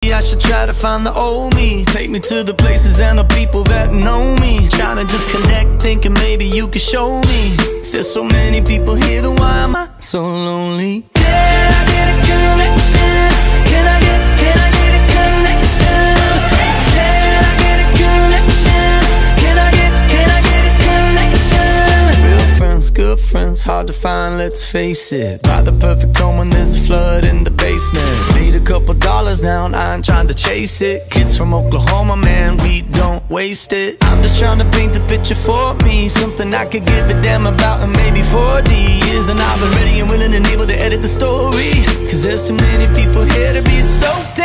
maybe I should try to find the old me. Take me to the places and the people that know me. Trying to just connect, thinking maybe you could show me. If there's so many people here, then why am I so lonely? Can I get a connection? Can I get a connection? Can I get a connection? Can I get a connection? Real friends, good friends, hard to find, let's face it. Buy the perfect home when there's a flood in the basement. Need a couple dollars now and I ain't trying to chase it. Kids from Oklahoma, man, we don't waste it. I'm just trying to paint the picture for me, something I could give a damn about in maybe 40 years. And I've been ready and willing and able to edit the story, cause there's so many people here to be so